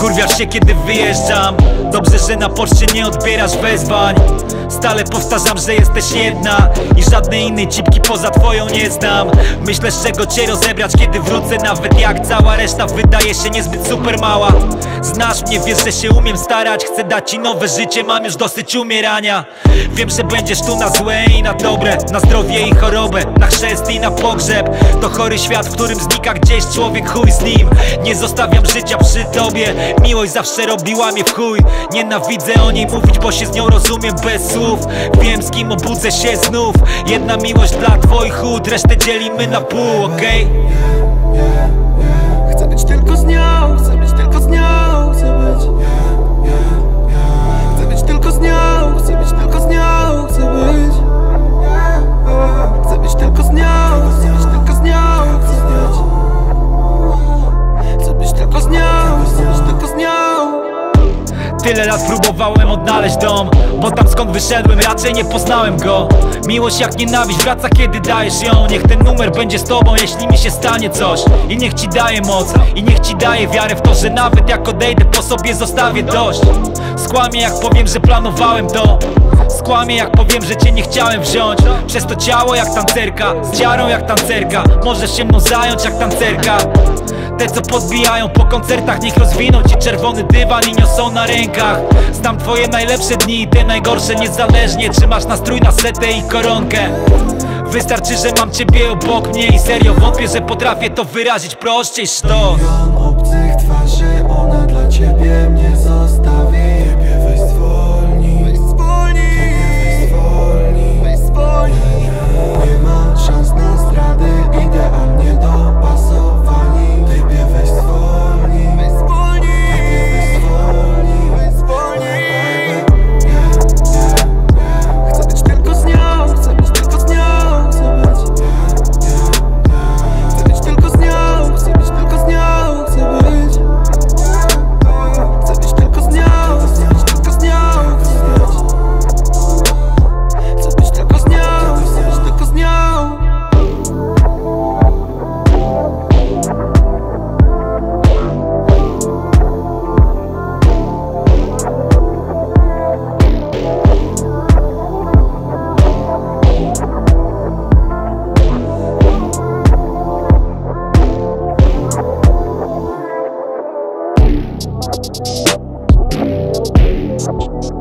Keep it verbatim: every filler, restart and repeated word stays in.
Wkurwiasz się, kiedy wyjeżdżam. Dobrze, że na poczcie nie odbierasz wezwań. Stale powtarzam, że jesteś jedna i żadnej innej cipki poza twoją nie znam. Myślę, z czego cię rozebrać, kiedy wrócę, nawet jak cała reszta wydaje się niezbyt super mała. Znasz mnie, wiesz, że się umiem starać. Chcę dać ci nowe życie, mam już dosyć umierania. Wiem, że będziesz tu na złe i na dobre, na zdrowie i chorobę, na chrzest i na pogrzeb. To chory świat, w którym znika gdzieś człowiek, chuj z nim. Nie zostawiam życia przy tobie, miłość zawsze robiła mnie w chuj. Nienawidzę o niej mówić, bo się z nią rozumiem bez słów. Wiem, z kim obudzę się znów. Jedna miłość dla twoich ud, resztę dzielimy na pół, okej? Chcę być tylko z nią, chcę być tylko z nią, chcę być. Chcę być tylko z nią, chcę być tylko z nią, chcę być. Chcę być tylko z nią, chcę być tylko z nią, chcę być. Chcę być tylko z nią, chcę być tylko z nią. Tyle lat próbowałem odnaleźć dom, bo tam skąd wyszedłem raczej nie poznałem go. Miłość jak nienawiść wraca, kiedy dajesz ją. Niech ten numer będzie z tobą, jeśli mi się stanie coś. I niech ci daje moc, i niech ci daje wiarę w to, że nawet jak odejdę, po sobie zostawię dość. Skłamię jak powiem, że planowałem to. Skłamię jak powiem, że cię nie chciałem wziąć. Przez to ciało jak tancerka, z ciarą jak tancerka. Możesz się mną zająć jak tancerka. Te co podbijają po koncertach, niech rozwiną ci czerwony dywan i niosą na rękach. Znam twoje najlepsze dni i te najgorsze, niezależnie czy masz nastrój na setę i koronkę. Wystarczy, że mam ciebie obok mnie i serio wątpię, że potrafię to wyrazić prościej sztos. Milion obcych twarzy, ona dla ciebie mnie zostawi. Ciebie weź zwolnij, weź zwolnij, weź zwolnij, weź zwolnij. Nie ma szans na zdrady, idealnie dopasowani. Ciebie weź zwolnij, weź zwolnij, weź zwolnij, weź zwolnij. Chcę być tylko z nią, chcę być tylko z nią, chcę być. Chcę być tylko z nią, chcę być tylko z nią, chcę być. Chcę być tylko z nią, chcę być tylko z nią, chcę być. Chcę być tylko z nią, chcę być tylko z nią. We'll be right back.